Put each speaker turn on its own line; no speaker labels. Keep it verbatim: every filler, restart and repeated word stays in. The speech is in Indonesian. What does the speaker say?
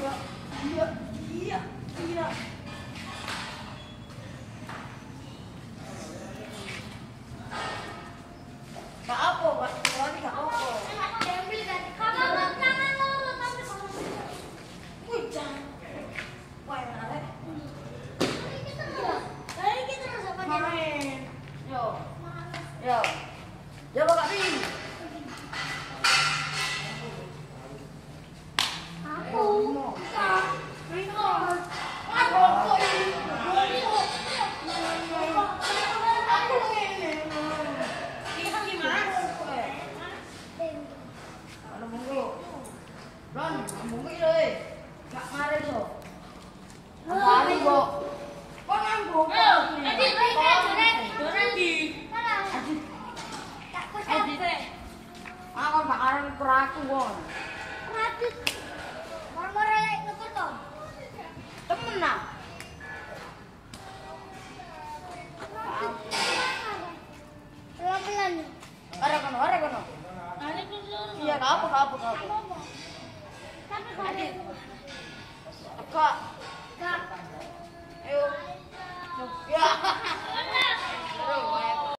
iya, iya, iya, iya. Gak apa, Pak. Lagi gak apa.
Diambil kan. Kalau tangan loro tapi kalau
Wih, jangan. Wah, yang menarik.
ini terus. Dari kita terus apa dia?
Main. Yo. Yo. Yo, Kak Pi.
Aku.
Ron, ambung iki lho. Gak mari so. Ambani kok. Kok ngambung?
Ayo, Edi, Edi,
Edi.
Edi. Tak kucape.
Aku gak arep peraku kon.
Radit. Marmara lek ngekur to.
Temen ah.
Pelan-pelan.
Ora kono, ora kono.
Ane ku loro.
Iya, gak apa, gak apa, gak apa.
Tapi kare.
Kak,
Kak.
ayo. Ya.